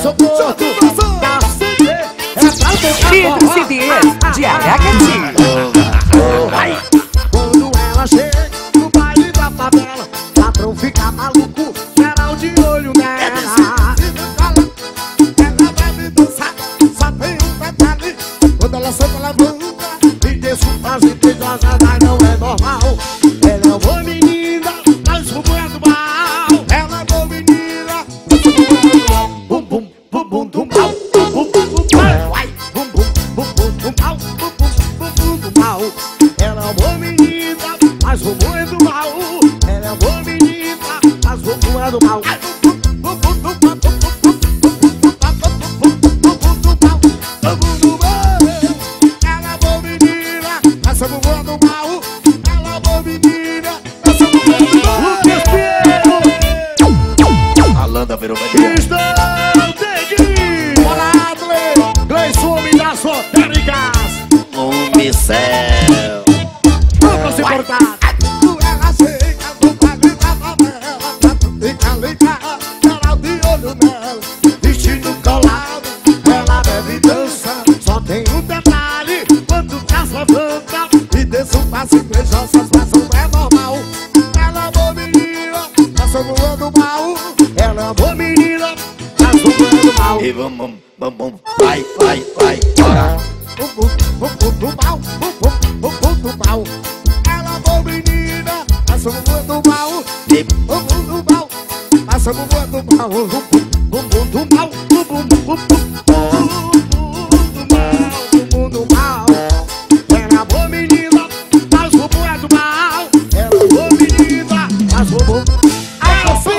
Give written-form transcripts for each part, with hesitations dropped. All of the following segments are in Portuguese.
sou morto da CD. Pedro CDs de Aracati. Quando ela chega no baile da favela, patrão fica maluco, geral de olho nela. Ela deve dançar, só tem um detalhe. Quando ela senta, ela levanta e desculpa se pejosa, mas não é normal. Ela é uma menina, mas o bom é do mal. Ela é uma menina, mas o bom é do mal. Bum bum, bum bum do mal. Bum bum, bum bum, vai. Bum bum, bum bum do mal. Bum bum, bum bum do mal. Ela é uma menina, mas o bom é do mal. Ela é uma menina, mas o bom é do mal. Alanda virou bandido. Estou Neguinho! Olá, Gleison, homem das lotéricas! Céu. Vamos se cortar! Ela chega no baile da favela, fica ligada, geral de olho nela. Vestido colado, ela bebe e dança. Só tem um detalhe, quando o caso levanta e desce um passo e beijosas, mas não é normal. Ela é uma menina, mas eu não ando mal. Ela é uma menina, mas eu não ando mal. E vamos, vai, bora. Bum bum do mal, bum bum do mal. Ela é uma menina, mas eu não ando mal. Bum do mal, mas eu não ando mal. Bum do mal, bum do mal, do mal. Ela é uma menina, mas o bom é do mal. Ela é uma menina, mas o bom. Aí assim,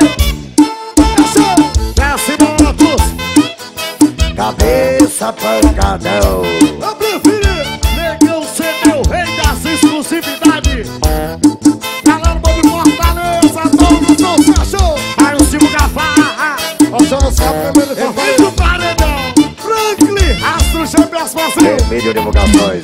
desce motos, Cabeça pancadão. eu prefiro Negão ser meu rei das exclusividades. Galera, vamos Fortaleza, todos não se achou. Aí o Silvio Gafá, o Jonas Capelano, Efeito Paredão, Franklin, Astro Champions Brasil. Vídeo divulgações.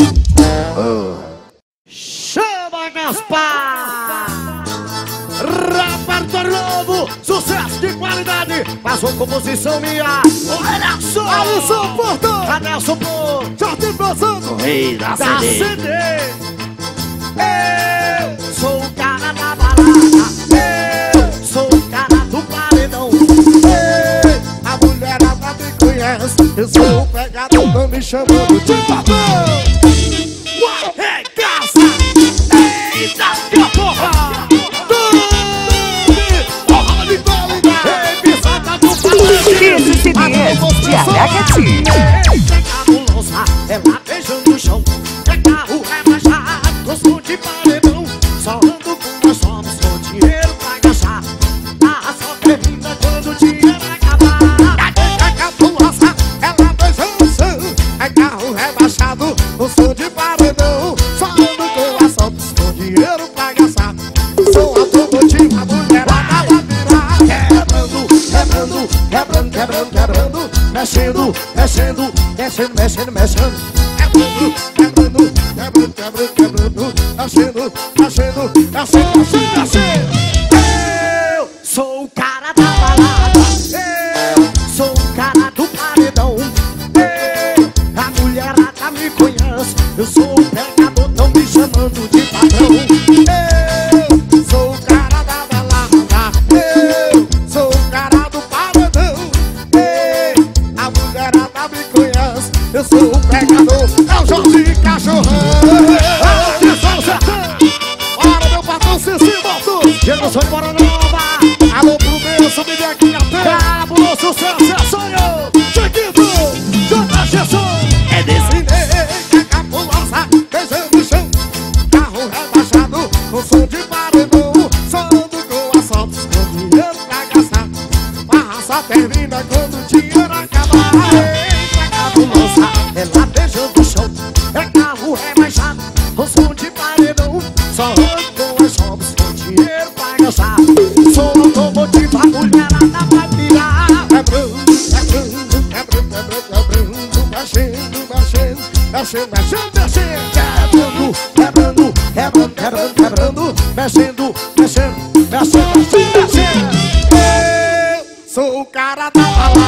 Chama Gaspar! Repertório novo, sucesso de qualidade. Passou composição minha. Olha só! Alisson Porto! Adelson Porto! Jardim Passando! Rei da Da CD. CD! Eu sou o cara da balada. Eu sou o cara do paredão. Ei, a mulherada me conhece. Eu sou o pegador, tão me chamando de patrão. Ué, casa! Eita, que porra! Pedro CDs de Aracati. Ela beijando o chão, é carro rebaixado, com som de paredão. Só ando com nós somos, com dinheiro pra gastar. Ah, só termina quando o dinheiro acabar. Ela beijando o chão, é carro rebaixado, com som de paredão. Só ando com assaltos, com dinheiro pra gastar. Sou automotivo, a mulherada vai virar. Quebrando, mexendo. Quebrando, mexendo. Eu sou o cara da balada. Eu sou o cara do paredão. A mulherada me conhece. Eu sou o pecador, tão me chamando de patrão. Eu sou o cara da balada. Eu sou o cara do paredão. A mulherada me conhece. Eu sou o pecador. É o Jorge Cachorrão. Atenção, sertão. Bora, meu patrão, Cici Motos. Chegou, sou embora nova. Alô, pro meu, sou Miguel aqui até. Cabuloso, sucesso, é sonho. Chiquito, Jota Jesus. É desse. Que cabulosa, beijando o chão. Carro rebaixado, com som de paredão. Só ando com assaltos, com dinheiro pra gastar. Barra só termina quando o dinheiro acabar. Eita, cabulosa, ela beijando o chão. É carro rebaixado, com som de paredão. Só ando com assaltos, com dinheiro pra gastar. Sou automotivo, a mulherada vai virar. Quebrando, mexendo. Eu sou o cara da balada.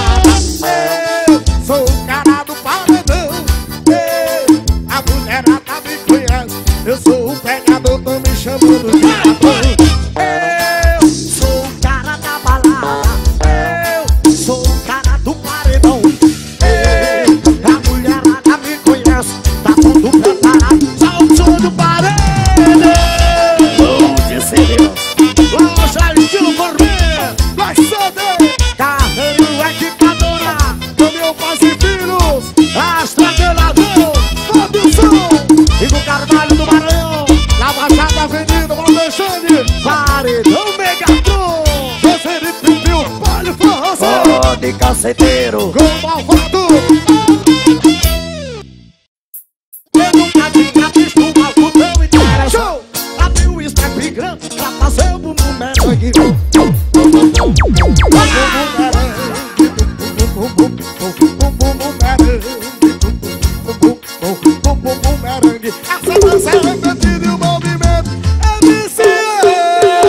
de caceteiro. Com malvado. Eu nunca tinha visto algo tão interessante. Abriu o step grande pra fazer o bumbum merengue. Essa dança é repetida e o movimento é viciante.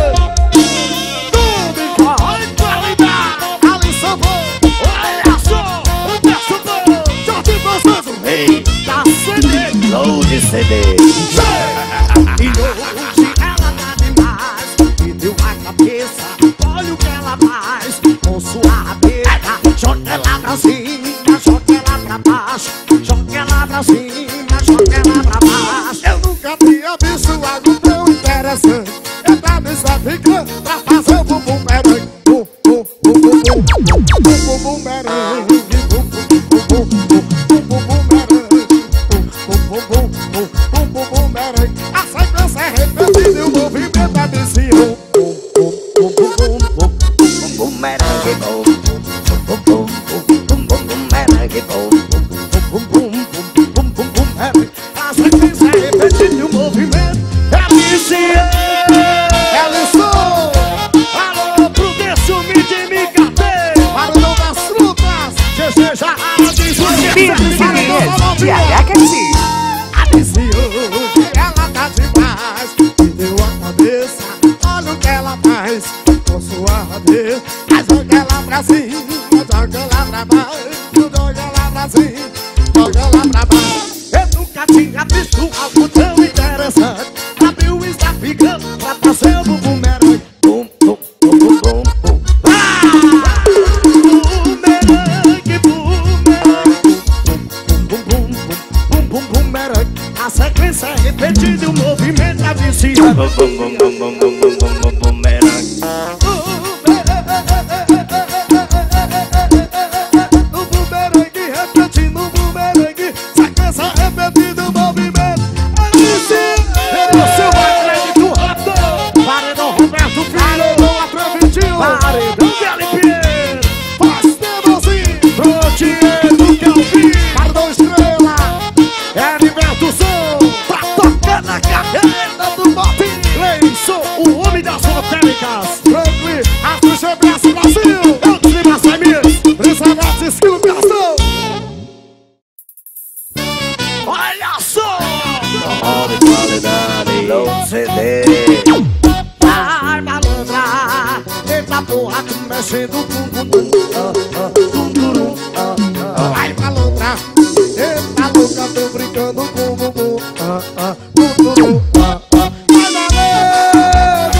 Tudo igual em qualidade. Ali só vou, olha só, o verso bom. Jorge Gostoso, Ei, da CD. load CD. E hoje ela tá demais. Me deu a cabeça, olha o que ela faz. Com sua rabeira, joga ela pra cima, joga ela pra baixo. Joga ela pra cima, joga ela pra baixo. Eu nunca tinha visto algo tão interessante. Entrar nesse ficando pra fazer o bumbum merengue. Bum, bum, bum, bum, bum. Bum, bum, bum, merengue. Bum, bum, bum, bum, bum. Bum, bum, bum, merengue. Bum, bum, bum, bum. Bum, bum, bum, merengue. A sequência é repetida e o movimento é viciante. Bum, bum, bum, bum, bum, bum. Bum bum merengue bom. Bum bum bum bum bum bum merengue bom. Bum, bum, bum, bum, bum, bum, merengue. A sequência é repetida e o movimento é viciante. Ellison! Alô, Prudêncio, Midi, Micatê! Barulhão das frutas! GG já diz o que Pedro Cimiense, de Aracati. A viciante, ela tá demais. Me deu a cabeça, olha o que ela faz. Com sua rabeira, joga ela pra cima, joga ela pra baixo. Joga ela pra cima, joga ela pra baixo. Eu nunca tinha visto algo tão interessante. Abriu o Instagram pra fazer o bumbum merengue. Bum bum bum bum bum bum. Bumbum merengue, bumbum merengue. Bum, bum, bum, bum, bum, bum, merengue. A sequência é repetida e o movimento é viciante. Bum bum bum bum bum bum bum bum bum bum merengue. O bumerangue, repetindo o bumerangue. Sequência repetida, o movimento é viciante. Você vai crédito rápido. Paredão Roberto Filho. Paredão Atrevitinho. Paredão Galipier. Faz Temozinho. Frontier do Calvin. Paredão Estrela. Heriberto Som. Pra tocar na carreira do Bob. Leison, o homem das lotéricas. Franklin, Astro GBS Brasil. Outros de Massamis. Brisanetes, Esquilo Gastão. Olha só! Olha de qualidade. Load CD. Vai malandra. Eita porra, tu mexendo com bumbum. Tundurum. Vai malandra. Eita louca, tô brincando com o bumbum. Tundurum. Vai malandra.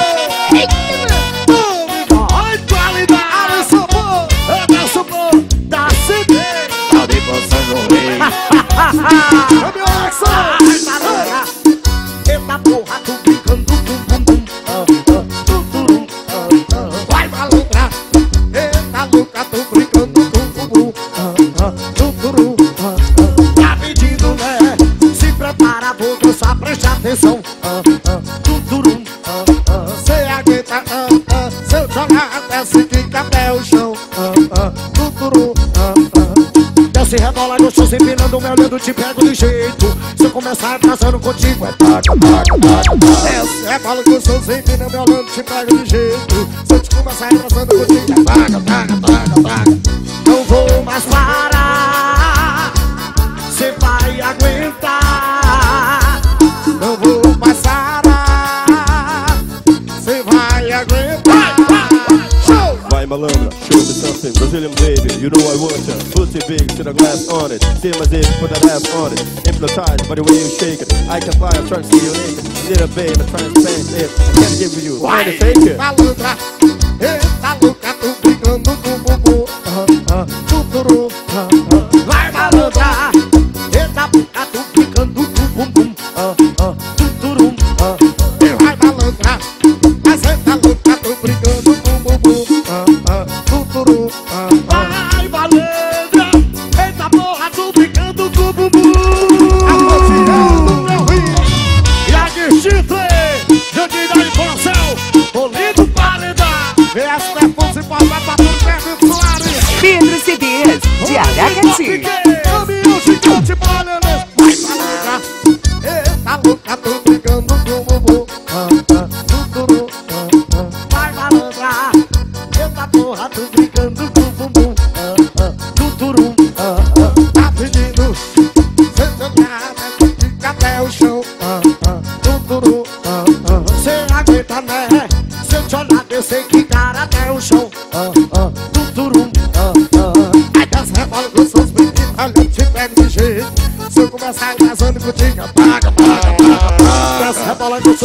Olha qualidade. Alisson Pô. Ederson Pô. Da CD. Tá de poção no rei. Meu Alexandre. Vai malandra. Eita porra, tô brincando com o bumbum. Tundurum. Vai malandra. Eita louca, tô brincando com o bumbum. Tundurum. Tá pedindo, né? Se prepara, vou dançar, preste atenção. Tundurum. Cê aguenta, se eu jogar até se fica até o chão. Tundurum. Desce, rebola, gostoso, empinando, me olhando, te pego de jeito. Se eu começar atrasando contigo, é taca, taca, taca. Desce, rebola, gostoso, empinando, me olhando, te pego de jeito. Se eu te começar atrasando contigo, é taca, taca, taca, taca. Não vou mais parar, cê vai aguentar. Não vou mais parar, cê vai aguentar. Show! Vai malandra, show me something, Brazilian baby, you know I want ya. Pussy big, to the glass on it, same as if put that ass on it. Hypnotized by the way you shake it, I can fly a truck, see you naked. Little babe, I'm trying to spank it, I can't give you, trying to fake it. Malandra, eita louca, tô brincando com o bumbum. Tuturu. Vai malandra, eita louca, tô brincando com o bumbum. Tuturu. Vai malandra, mas eita louca, tô brincando com o bumbum. Tuturu. Vai malandra, eita porra, tô brincando com o bumbum. Anunciando meu rio. E a de chifre, Jandir da Informação, Polido Paredão. VS Perfumes e Pós, vai pra tudo perto.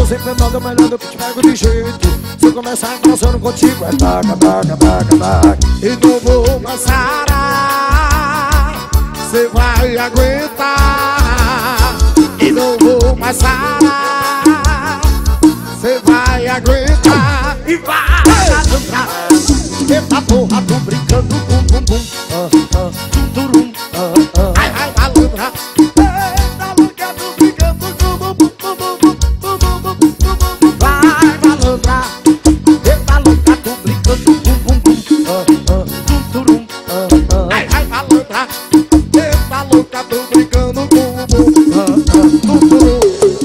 tô sempre andando melhor do que te pego de jeito. Se eu começar dançando contigo, é taca, taca, taca, taca. E não vou mais sarar, cê vai aguentar. E não vou mais sarar, cê vai aguentar. E vai dançar. Eita porra, tô brincando, bum, bum, bum. Turum, ai, ai, malandra. Eita louca, tô brincando, bum, bum, bum, bum, bum, bum, bum, bum, bum. Vai, malandra. Eita louca, tô brincando, bum, bum, bum. Turum, ai, ai, malandra. Eita louca, tô brincando, bum, bum, bum. Turum.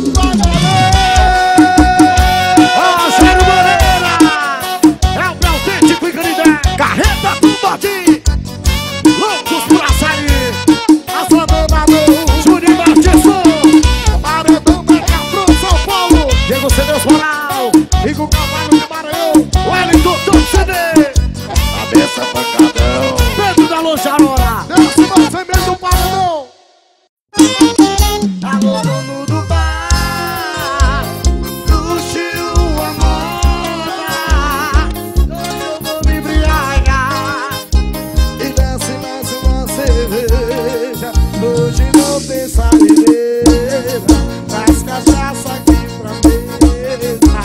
Loucos por açaí, a sua dona não, Júnior Martins, Paredão da Cafrão, São Paulo, Diego Cedeus Moral, Rico Cavalo de Maranhão, Wellington Tom CD, Cabeça Pancadão, Pedro da Loja Aurora, Nelson Marcelo do Paredão. Alô, dono do bar, luxo a moda, hoje eu vou me embriagar. Cerveja, hoje não tem saideira, traz cachaça aqui pra mesa.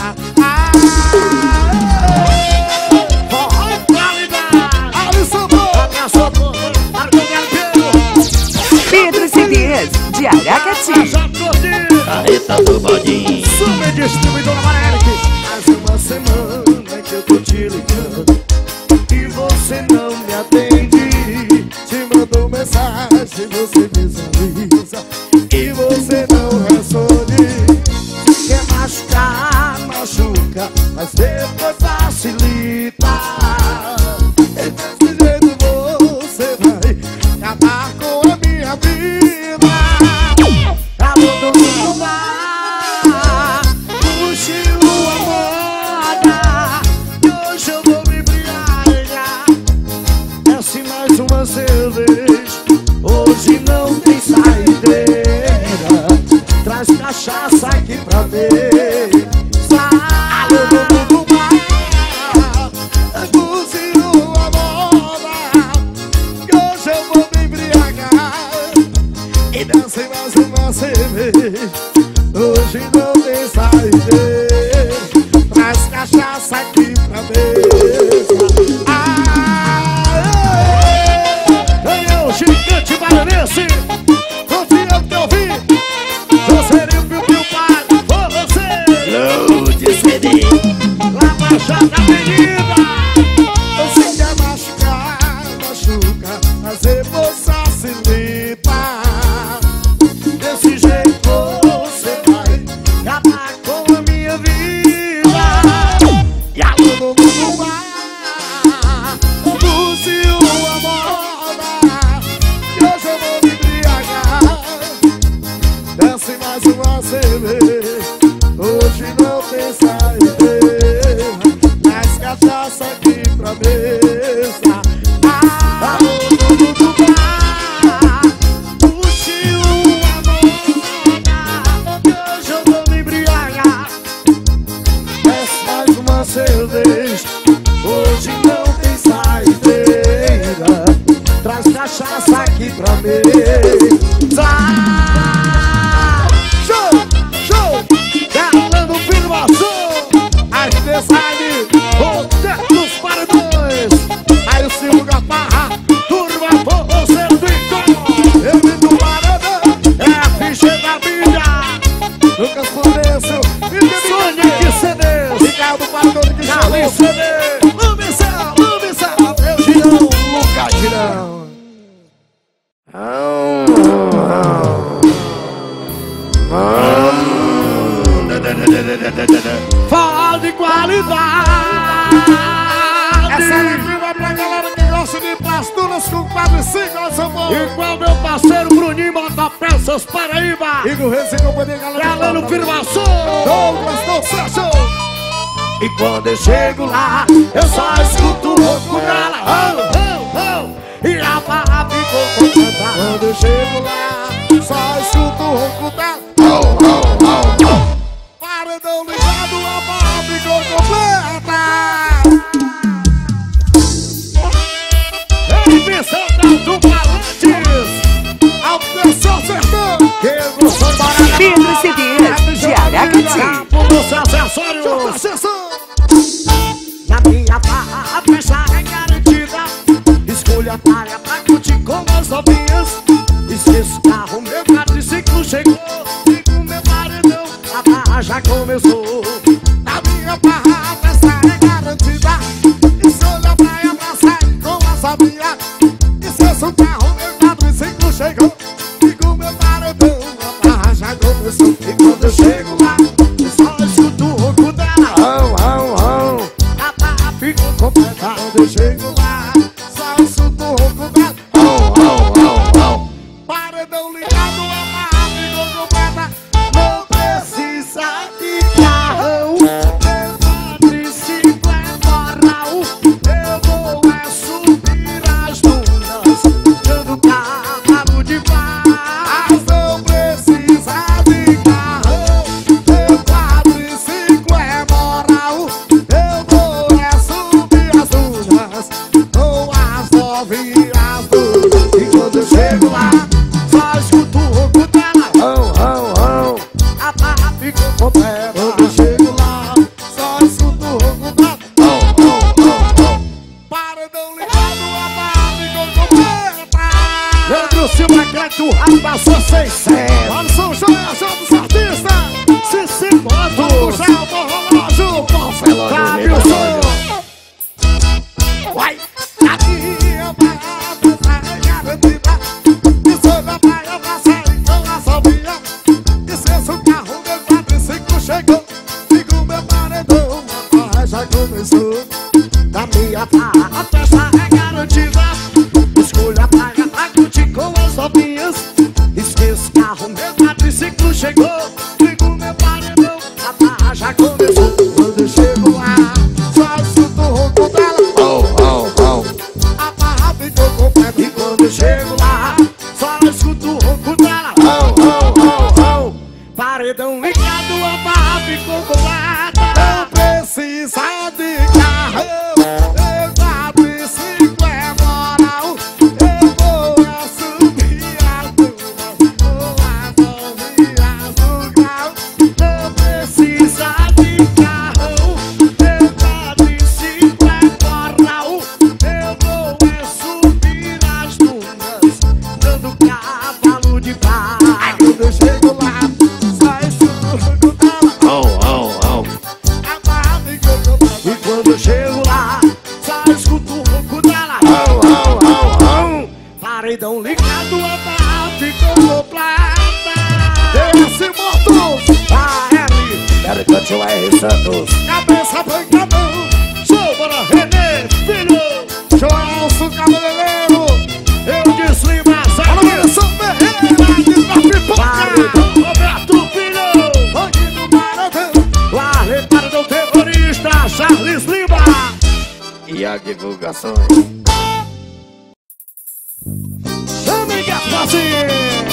Forró e qualidade. Alisson Pedro CDs de Aracati. Carreta do Bodinho. Super distribuidora Maréric. Faz uma semana que eu tô te ligando e você não me atende. Te mandou mensagem, você visualiza e você não responde. Quer machucar, machuca, mas depois facilita. E desse jeito você vai acabar com a minha vida. Alô, dono do bar, puxe a moda, e hoje eu vou me embriagar. Desce mais uma cerveja, hoje não tem saideira, traz cachaça aqui pra ver. Alô, dono do bar, cozinhou a moda, que hoje eu vou me embriagar. E desce mais uma cerveja, hoje não tem saideira, traz cachaça aqui pra ver. Gigante Maranhense, confia no que eu vi. Joserio Piu Pai, for você. Load CD. Lava Jato Avenida. Você quer machucar, machuca, mas depois facilita. Desse jeito você vai acabar com a minha vida. E a lua do mar, Lúcio Amor. Hoje eu vou me embriagar. Desce mais uma cerveja, hoje não tem saideira, mais cachaça aqui pra mesa. Alô, dono do bar, puxe uma moda, hoje eu vou me embriagar. Desce mais uma cerveja, hoje não tem saideira, traz cachaça aqui pra mesa. Show, show, Galando Firmação, Arte Design, Hotel dos Paredões. Aí o Silvio Gaparra, turma, você do Icó, ele do Paredão, FG da Mídia, Lucas Florencio, Sônia de CDs, Ricardo Paredão de Charlie CD, Lumicel, eu girão, Lucas Girão. Fala de qualidade. Essa aqui vai pra galera que gosta de plasturas com quadriciclo de São Paulo. Igual meu parceiro Bruninho Mota Peças Paraíba. E no Reis e Companhia, galera Firmação, Douglas do Sérgio. E quando eu chego lá, eu só escuto o rouco dela. E a barra ficou contada. Quando eu chego lá, só escuto o ronco dela. Paredão ligado, a barra ficou completa. Invenção do Palantes. Atenção, sertão. Pedro CDs de Aracati. Nos acessórios. Na minha barra, a festa é garantida. Escolha a praia pra curtir com as novinhas. Esqueço o carro, meu quadriciclo chegou. E com meu paredão, a barra já começou. Na minha barra, a festa é garantida. Escolha a praia pra sair com as novinhas. Esqueço o carro, meu quadriciclo chegou. E com meu paredão, a barra já começou. E quando eu chego lá, eu só escuto o ronco dela. A barra ficou completa. Quando eu chego lá, só escuto o ronco dela. Paredão ligado, a barra ficou completa. Não precisa de carrão, triciclo é moral. Eu vou é subir as dunas, dando cavalo de paz. Não precisa de carrão, meu quadriciclo é moral. Eu vou é subir as dunas, com as novinhas dunas. E quando eu chego lá, só escuto o ronco dela. A barra ficou completa. Quando eu chego lá, só escuto o ronco dela. Paredão ligado, a barra ficou completa. Leandro Silva, Cleto, passou 600. Olha São João, João dos Artistas. Cici Moto, Gel do Relógio, Fábio Som. Vai, a minha barra é garantida. Escolha a praia pra sair com a salvinha. Esqueça o carro, meu quadriciclo chegou. Fico meu paredão, a barra já começou. Na minha barra, a festa é garantida. Escolha a praia pra curtir com as novinhas. Esqueça o carro, meu quadriciclo chegou. Fico meu paredão, a barra já começou. Quando eu chego lá, só escuto o ronco dela. A barra ficou completa. E quando eu chego lá, só escuto o ronco dela. Paredão ligado, a barra ficou completa. Não precisa de carrão, meu quadriciclo é moral. Eu vou é subir as dunas, com as novinhas do carro. Não precisa de carrão, meu quadriciclo é moral. Eu vou é subir as dunas, dando cavalo de paz. Quando eu chego lá, só escuto o ronco dela. A barra ficou completa. E quando eu chego lá, só escuto o ronco dela. Paredão ligado, a barra ficou completa. Esse Motos, A.R. Mercante R. Santos. Cabeça pancadão, show para Renê Filho, Joelson Cabeleireiro, eu deslima Zagueiro, São Ferreira, de Pipoca, Roberto Filho, Rangue do Paredão, Larry Paredão Terrorista, Charles Lima. E a divulgações. Chame Gasparzinho,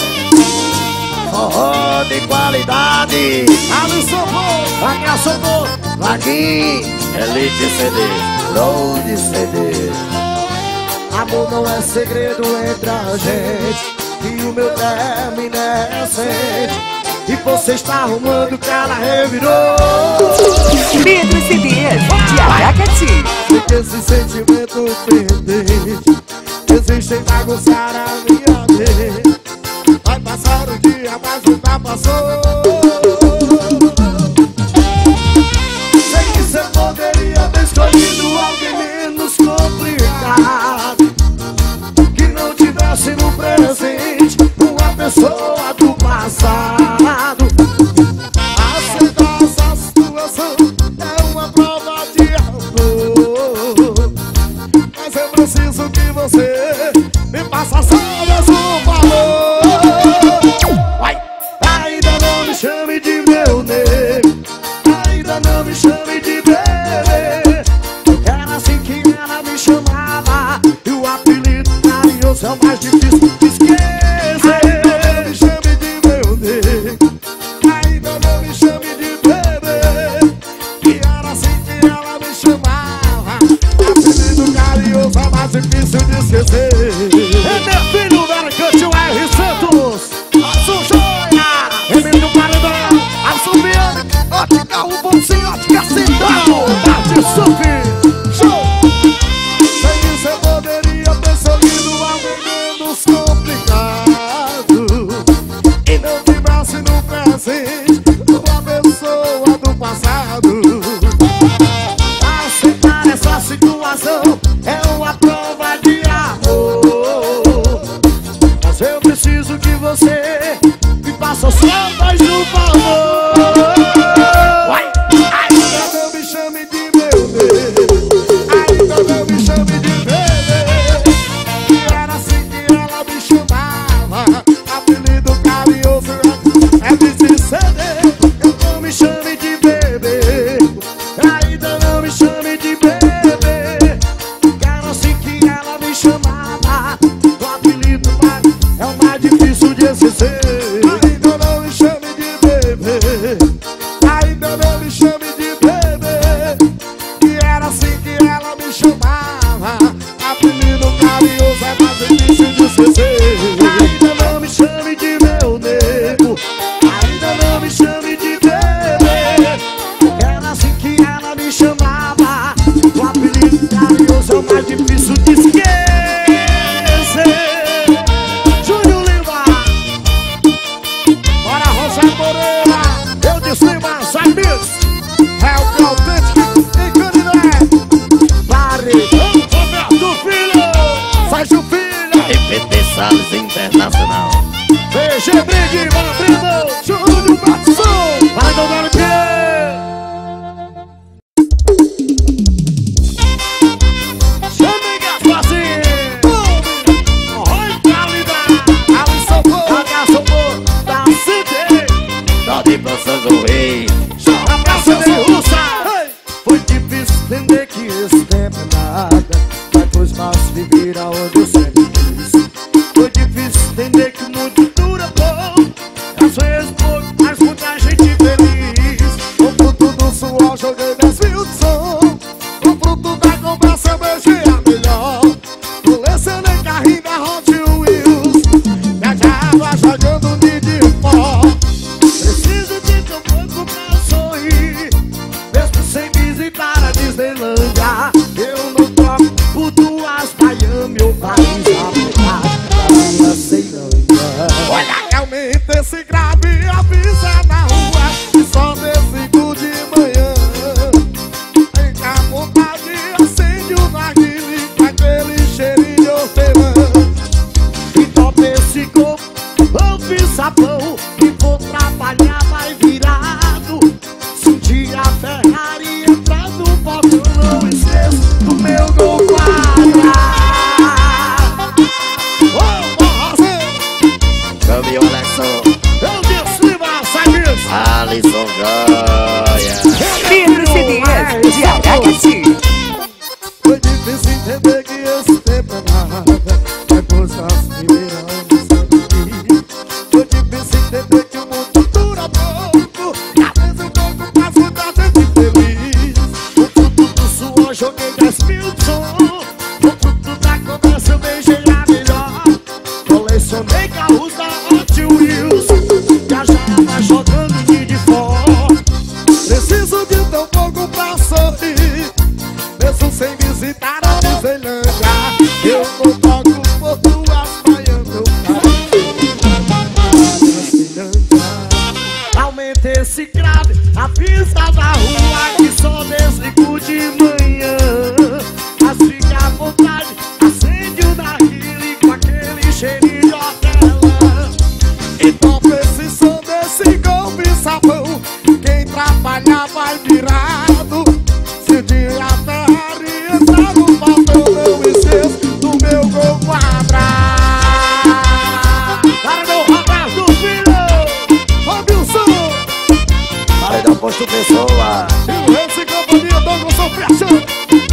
Forró de qualidade. Alisson Bom, Alisson Bom, Aqui, Elite CD, Road CD. amor não é segredo entre a gente, e o meu término é recente, e você está arrumando que ela revirou. Pedro CDs de Aracati. Porque esse sentimento pendente existe em bagunçar a minha mente. Vai passar o dia, mas nunca passou. Sei que você poderia ter escolhido alguém menos complicado, que não tivesse no presente uma pessoa do passado. Aceitar essa situação é uma prova de amor, mas eu preciso que você me faça só mais um valor. Ainda não me chama Ótica Central, Tarde Sufi, show! Sem isso eu poderia ter sorrido algo menos complicado e não vibrasse no presente uma pessoa do passado. Aceitar essa situação é uma prova de amor, mas eu preciso que você me faça só mais um favor. Ainda não me chame de meu Deus, ainda não me chame de bebê, que era assim que ela me chamava, apelido carinhoso é BCD. Não me chame de bebê, ainda não me chame de bebê, que era assim que ela me chamava, o apelido é o mais difícil de esquecer. Ainda não me chame de bebê, ainda não me chame de bebê, que era assim que ela me chamava, apelido carinhoso é mais difícil de esquecer. Ainda não me chame de meu nego, ainda não me chame de bebê, que era assim que ela me chamava, o apelido carinhoso é o mais difícil de esquecer. Júnior Lima, bora Rosa Moreira, eu disse Lima, sai mix, é o que é autêntico e Canidé. Paredão, Roberto Filho, Sérgio Filho, EPT Salles Internacional. VG Brig, Madrido, Júnior Matson, vai do WP. Chame Gaspazinho, oi Calida, Alisson Pô, Alisson Pô, da CD, Tá de Braças do Rei. a praça de Russa. Foi difícil entender que esse tempo é nada, mas foi fácil viver aonde eu sempre quis. Foi difícil entender que o mundo dura pouco, às vezes pouco, mas muita gente feliz. O fruto do suor joguei 10 mil de som, o fruto da conversa eu beijei a melhor. Colecionei carrinho da Hot Wheels, viajava jogando de pó. Preciso de teu corpo pra sorrir, mesmo sem visitar a Disneylândia. Eu não troco por duas Miami ou Paris, a minha Ceilândia. Olha, realmente esse grave avisa na rua, e só decido de manhã. Em a vontade acende o narguile com aquele cheirinho de hortelã. E topa esse corpo, ouve sabão, e vou trabalhar mais virado. Se um dia a Ferrari entrar no portão, não esqueço do meu gol quadra. Ô, Borrazinho, Caminhão Alexson. eu disse Lima, sai disso. Alisson Joia. Pedro CDs de Aracati. Foi difícil entender que esse tempo é nada, depois nós viveremos aqui. Foi difícil entender que o mundo dura pouco, e às vezes um pouco mais muita gente feliz. O fruto do suor joguei 10 mil de som, o fruto da conversa eu beijei a melhor. Colecionei carros da Hot Wheels, viajava jogando de fora. Preciso de tão pouco pra sorrir, mesmo sem visitar a Disneylândia. Eu não toco por duas Miami, eu aumenta esse grave, a pista da rua que só desligo de manhã. Mas fica à vontade, acende o narguile com aquele cheirinho de hortelã. E topa esse som desse golpe sabão, quem trabalha vai virado. Se o dia a Ferrari entrar no portão, não esqueço do meu gol quadra. Para meu Roberto Filho, Robinson, Paredão Posto Pessoa. e o Rense Companhia, Douglas São Fechando.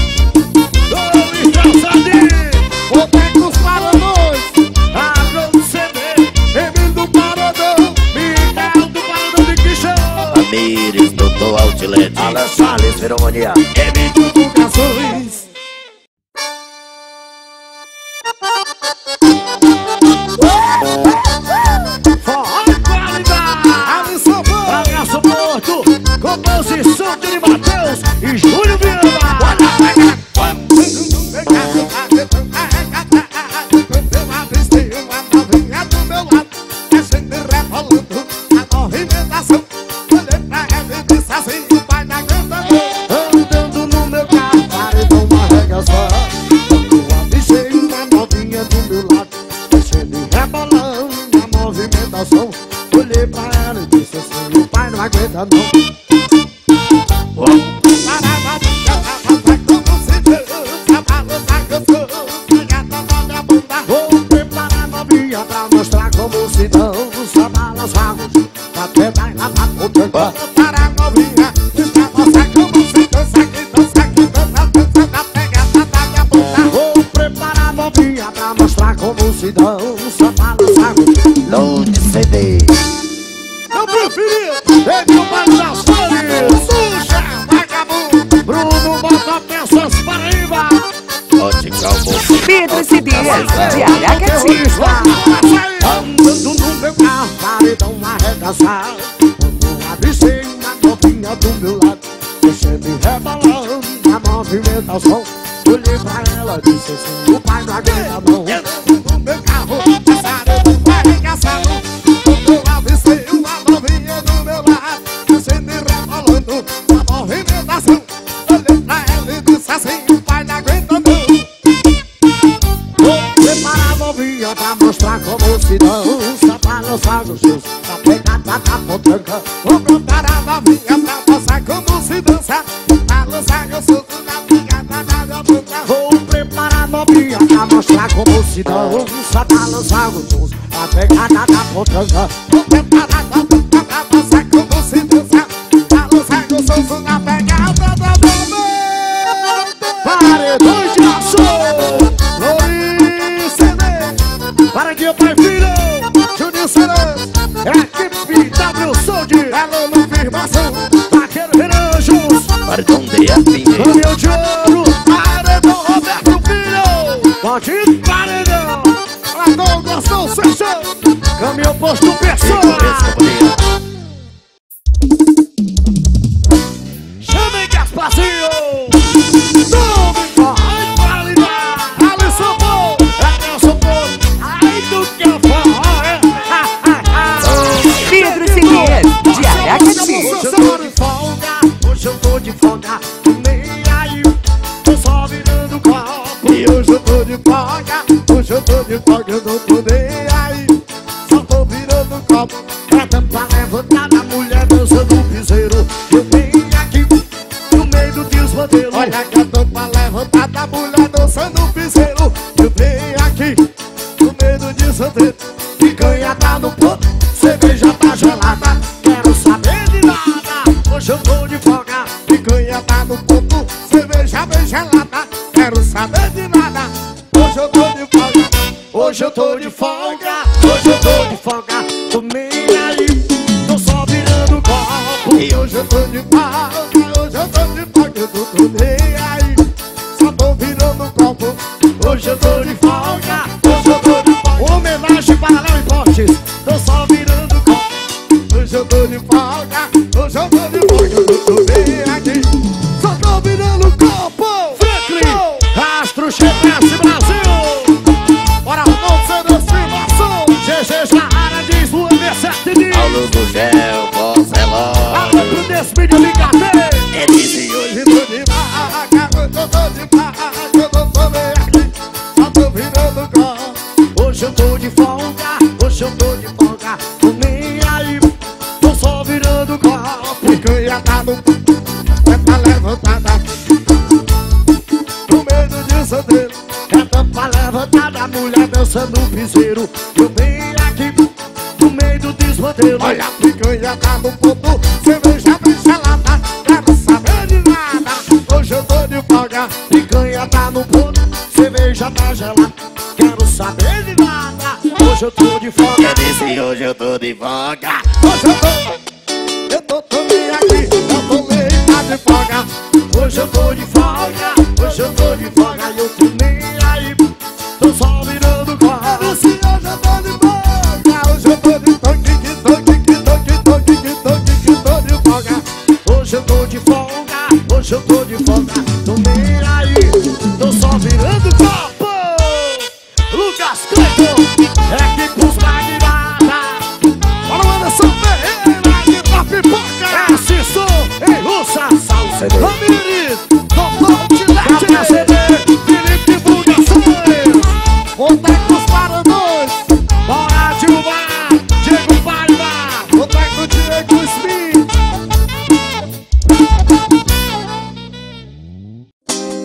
Ô, engraçadinho, o Tecos Paradões, Agro CD, Emílio do Paradão, Miguel do Paradão de Quixão, Amires, Doutor Outlet. Alan Salles, Veromania, Emílio do Casões. Forró de qualidade, Alisson Porto, composição de Pedro CDs de Aracati. Andando no meu carro, paredão arregaçado. Quando avistei uma novinha do meu lado, deixei me rebalando na movimentação. Olhei pra ela, disse assim, o pai não aguenta a mão. Andando no meu carro, paredão arregaçado. Quando eu avistei uma novinha do meu lado, deixei me rebalando na movimentação. Olhei pra ela e disse assim, o pai não aguenta a mão. Prepara a novinha pra mostrar como se dança, pra lançar os seus, pra pegada da potranca. Vou preparar a novinha pra mostrar como se dança, pra lançar os seus, pra pegada da potranca. Vou preparar a novinha pra mostrar como se dança, pra lançar os seus, pra pegada da potranca. Vou preparar a novinha pra mostrar como se dança, pra lançar os seus, pra pegada da potranca. Paredões de aço! Para que o pai filho, Juninho Saras, equipe W Sound, alô no firmação, Vaqueiro Renanjos, Paredão DF. Caminhão de Ouro, Paredão Roberto Filho, Pode Paredão, Paredão Gostão Seixas, Caminhão Posto Pessoa. Chamem Gasparzinho, Domingo, ai qualidade, Alisson Bom, Nelson Bom. Pedro CDs de Aracati. Hoje eu tô de folga, nem aí, tô só virando copo. E hoje eu tô de folga, hoje eu tô de folga, eu não tô nem aí, só tô virando copo. É tampa levantada, mulher dançando um piseiro. Eu venho aqui, no meio do desmantelo. Olha que a tampa levantada, mulher dançando um piseiro. Eu venho aqui, no meio do desmantelo. Picanha tá no ponto, cerveja tá gelada, quero saber de nada. Hoje eu tô de folga, picanha tá no ponto, cerveja bem gelada, quero saber de nada. Hoje eu tô de folga, hoje eu tô de folga, hoje eu tô de folga, tô nem aí, tô só virando copo. E hoje eu tô de folga, hoje eu tô de folga, eu tô nem aí, só tô virando copo. Hoje eu tô de folga, hoje eu tô de folga. Homenagem para Léo Importes, tô só virando copo. Hoje eu tô de folga, hoje eu tô de folga, eu tô bem aqui, só tô virando copo. Franklin, Rastro GPS Brasil, bora não ser estimação. GG já área diz o M7D. Alô do Gel, Boceló. Alô pro Desmídio Ligatê. É desse Hoje tô de vaca, hoje eu tô de vaca, eu não tô bem aqui, só tô virando copo. Hoje eu tô de folga, hoje eu tô de folga, tô nem aí, tô só virando copo. Picanha tá no tá levantada, no meio de sandeiro. É tampa levantada, mulher dançando um piseiro. Eu venho aqui, no meio do desmantelo. Olha a picanha tá no ponto, cerveja bem gelada, quero saber de nada. Hoje eu tô de folga, picanha tá no ponto, cerveja tá gelada, quero saber de nada. Hoje eu tô de folga, É desse hoje eu tô de folga. hoje eu tô também aqui, eu tô leita de folga. Hoje eu tô de folga, hoje eu tô de folga, e eu tô nem aí, tô só virando copo. Hoje eu tô de folga, hoje eu tô de toque, que toque, que toque, toque, que toque, que tô de folga. Hoje eu tô de folga, hoje eu tô de folga, tô nem aí, tô só virando copo. Lucas Cleiton, equipe dos Magnatas. Bora, Anderson Ferreira, de da pipoca. Assisto em Russa, Salsa Ramires, Doutor Tilete, Felipe Divulgações, Boteco dos Paradões, Bora Dilmar, Diego Paiva, Boteco Diego Smith.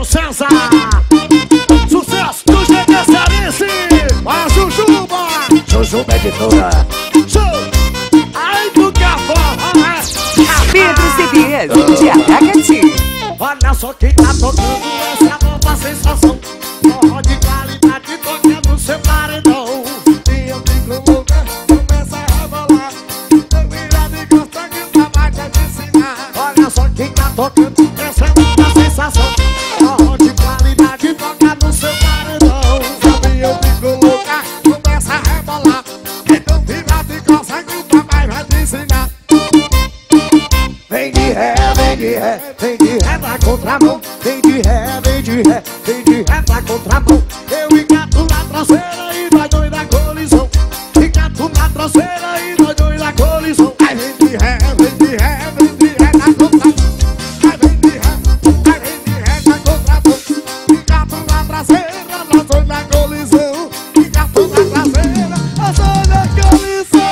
César. Sucesso do GD Cearense. A Jujuba. Jujuba Editora. Show. Aí do Cavó. Pedro CBS de Aracati. Olha só quem tá tocando essa nova sensação. Forró de qualidade toca no seu paredão. E eu fico louca, começa a rebolar. Eu vira de costa que o trabalho vai te ensinar. Olha só quem tá tocando essa nova sensação. Forró de qualidade toca no seu paredão. Sabe, eu fico louca, começa a rebolar. Então vira de costa que o trabalho vai te ensinar. Vem de ré, vem de ré, Vem de ré na contramão, vem de ré, vem de ré, vem de ré na contramão. Eu engato na traseira e nós dois na colisão. Engato na traseira e nós dois na colisão. Aí vem de ré, vem de ré, vem de ré na contramão. Aí vem de ré na contramão. Engato na traseira, nós dois na colisão. Engato na traseira, nós dois na colisão.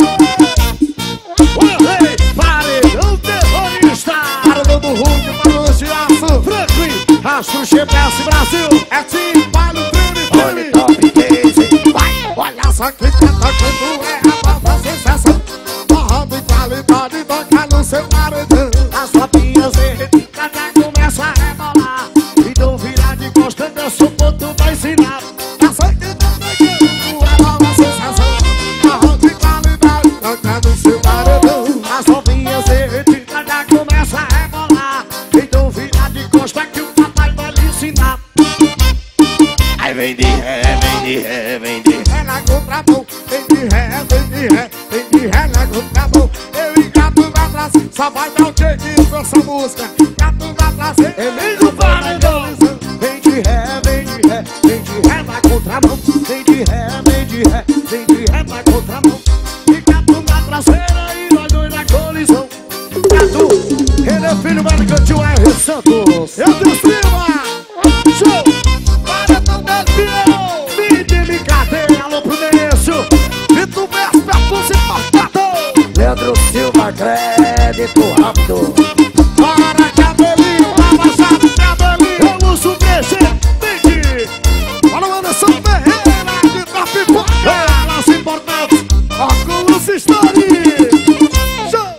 Olê, paredão terrorista. Paredão do Hulk, paredão de aço. Franklin, Rastro GPS Brasil. É sim, vai no olha treme, top case. vai. Olha só quem tá tocando é a nova sensação. Forró de qualidade toca no seu paredão. As papinhas verdes já começa a rebolar. Então vira de costa, eu sou ponto pra ensinar. Essa que tá tocando é a nova sensação. Forró de qualidade toca no seu paredão. As novinhas verdes já começa a rebolar. Então vira de costa que o papai vai lhe ensinar. Aí vem de ré, vem de ré, vem de ré. Ré na contramão, vem de ré, vem de ré, vem de ré na contramão. Eu engato na traseira, só vai dar o jeito com essa música. Engato na traseira, vem do paredão. Vem de ré, vem de ré, vem de ré na contramão. Vem de ré, vem de ré, vem de ré na contramão. Engato na traseira e nós dois na colisão. Engato, ele é filho mais do cantinho R. Santos. Eu tenho cima, show, paredão del Piero. Mídia de cadeia, alô pro Denilson. Vitor Vespa, pulse importado. Leandro Silva, crédito rápido. Bora, cabelinho, abaixado, cabelinho. Vamos presidente. Olha o Anderson Ferreira, de da pipoca. Elas importantes, óculos Story. Show.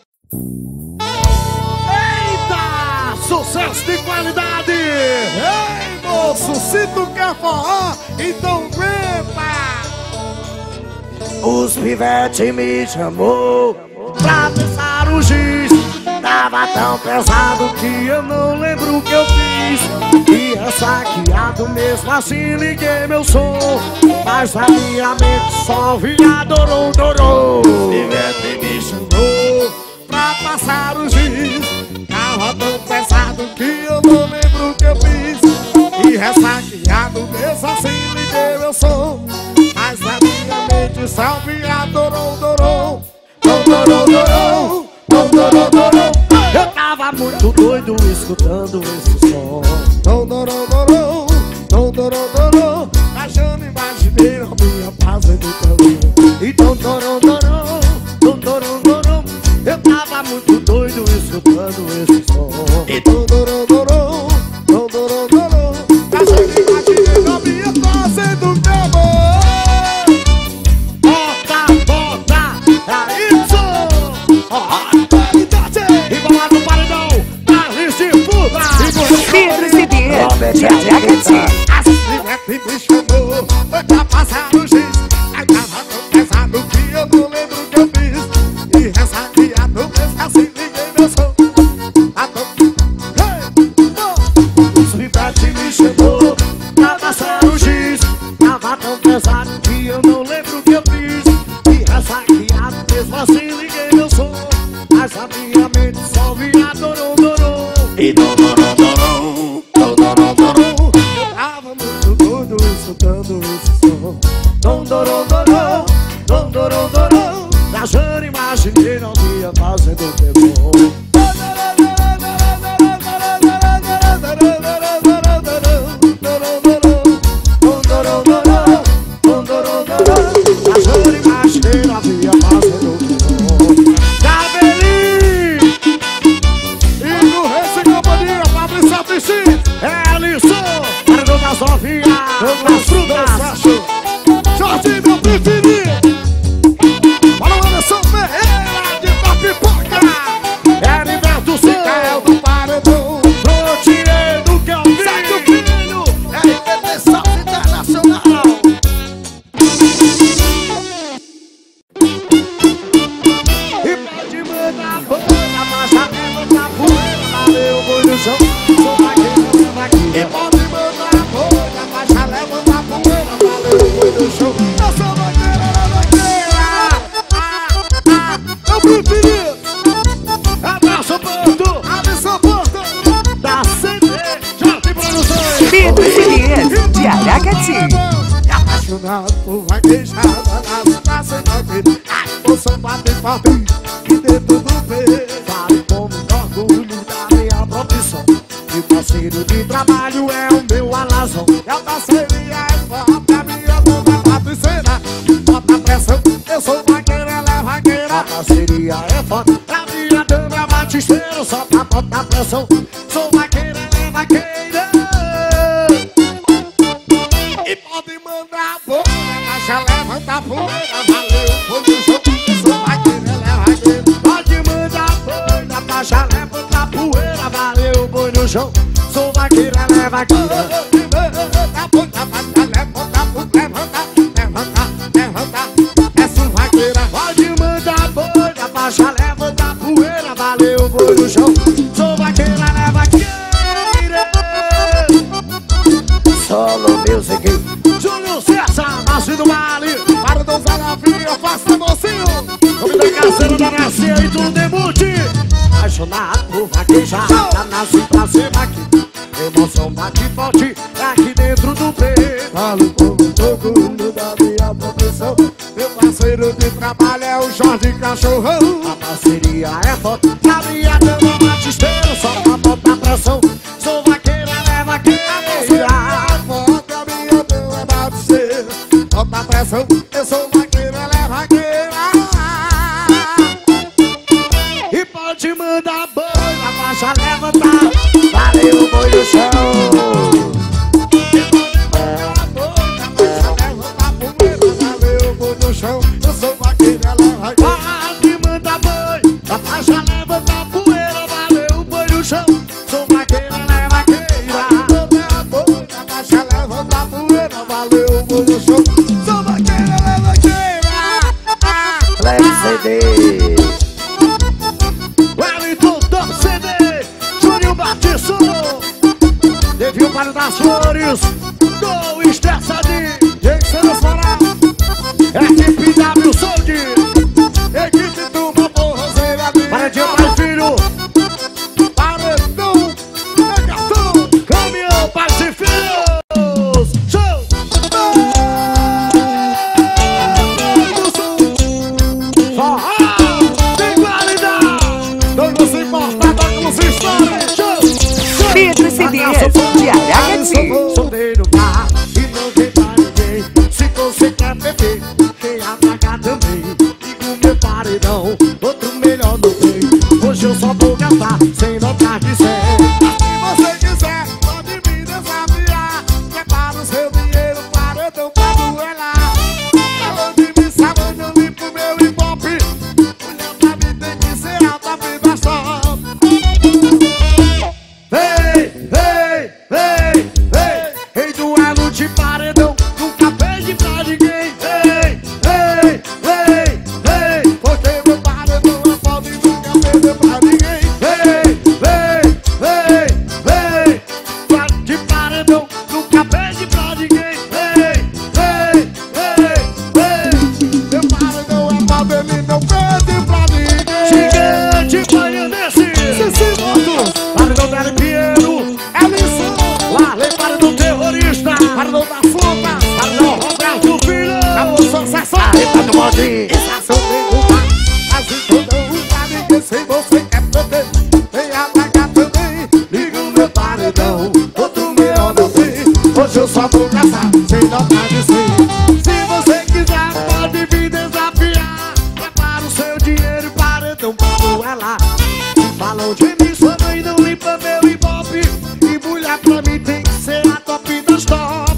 Eita, sucesso de qualidade. Ei, moço, se tu quer forró, então aguenta. Os pivete me chamou. Pra pensar o giz, tava tão pesado que eu não lembro o que eu fiz. E ressaqueado mesmo assim liguei meu som, mas na minha mente só via dorou. Pivete me chamou. Pra passar o giz, tava tão pesado que eu não lembro o que eu fiz. E ressaqueado mesmo assim liguei meu som, mas na minha mente só via dorou. Eu tava muito doido escutando esse som. Achando, imaginei a minha fazendo também. Então, eu tava muito doido escutando esse som. Achando, imaginei a minha fazendo também. Bota, é isso! Embolado no paredão, Carlos de Puta. Pedro CBS de Aracati. Pivete me chamou, foi pra passar o giz. Aí tava tão pesado que eu não lembro o que eu fiz. E ressaqueado mesmo assim liguei meu som. Os pivete me chamou, pra passar o giz. Tava tão pesado que eu não lembro o que eu fiz. E ressaqueado mesmo assim liguei meu som, mas a minha mente só via dorou. E dorou. Eu tava muito doido escutando esse som. Dorou. Viajando, imaginei não ia fazendo tempo. Viajando, imaginei não ia fazendo tempo. Cabelinho! E no Reis e Companhia, vaquejada nas praças da a emoção bate forte e dentro do peito. Fale como orgulho da minha profissão. Meu parceiro de trabalho é o meu alazão. É o parceria, é forte, a minha mão da patricina. Bota pressão, eu sou vaqueiro, ela é vaqueira. A parceria é forte, a minha dama é batisteiro. Só pra botar pressão, sou vaqueiro, ela é vaqueira. E pode mandar a boca, caixa levanta a poeira. Valeu, foi no show, eu sou vaqueiro, ela é vaqueira. Pode mandar a boca, caixa levanta a poeira. Valeu, foi no show, sou vaqueiro, ela é vaqueira. Pode mandar a boca, caixa levanta a poeira. Valeu, foi no show, sou vaqueiro, ela é vaqueira. Solo music. Júlio César, nascido Mali. Para do Zarafinha, faça mocinho. Nome da caseira da Nascia e do Demute. Apaixonado por vaquejada, nasci pra ser aqui. Emoção bate forte aqui dentro do peito. Falo com o orgulho da minha profissão. Meu parceiro de trabalho é o Jorge Cachorrão. A parceria é forte, a minha dama batisteiro. Só pra botar pressão, sou vaqueira, ela é vaqueira. Bota pressão, eu sou vaqueiro, ela é vaqueira. E pode mandar boi, a faixa levantar. Valeu, boi no chão. E pode mandar boi, a faixa levantar. Valeu, boi no chão, eu sou vaqueiro, ela é vaqueira. Pode mandar boi, a faixa levantar poeira. Valeu, boi no chão, sou vaqueiro, ela é vaqueira. Mandar boi, a faixa levantar poeira. Valeu, boi no chão. Leve CD. Wellington do CD, Júnior Batista. Devia para das flores, do estressadinho. Gente, Pará, equipe W Sound, equipe do Motorroseira. Paredinho pai filho, paredão, megatão, caminhão pais e filhos. Show! Pedro CDs de Aracati. Solteiro tá e não tem pra ninguém. Se você quer beber, quem apagar também. Ligo meu paredão, outro melhor não tem. Hoje eu só vou gastar sem notar de sé. Se você quiser, pode me desafiar. Prepara o seu dinheiro, paredão pra duelar. Falando de mim, sábado eu limpo meu ibope. Mulher pra mim tem que ser a top das top. Em duelo de paredão, nunca perde pra ninguém. Porque meu paredão é foda e nunca perde pra ninguém. De paredão, nunca perde pra ninguém. Meu paredão é foda, ele não perde pra ninguém. Gigante baianense, Cici Motos, paredão da Pinheiro, é missão. Larley, paredão terrorista, paredão da fruta, paredão Roberto Filho, acabou sucesso. Arreta do Modim. Estação derrubar, mas então não usa ninguém. Se você quer perder, vem atacar também. Liga o meu paredão, outro melhor não tem. Hoje eu só vou gastar, sem notar de si. Se você quiser, pode me desafiar. Prepara o seu dinheiro e paredão pra duelar. Falam de mim, sua mãe não limpa meu ibope. E mulher pra mim tem que ser a top das top.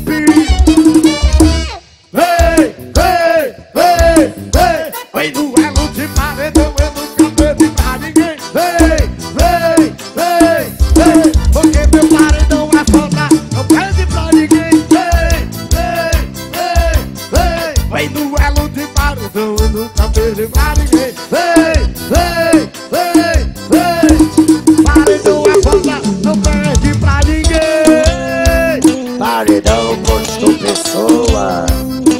Vem duelo de paredão, eu nunca perdi pra ninguém. Porque meu paredão é foda, não perde pra ninguém. Vem duelo de paredão, eu nunca perdi pra ninguém. Paredão é foda, não perde pra ninguém. Paredão, posto pessoa.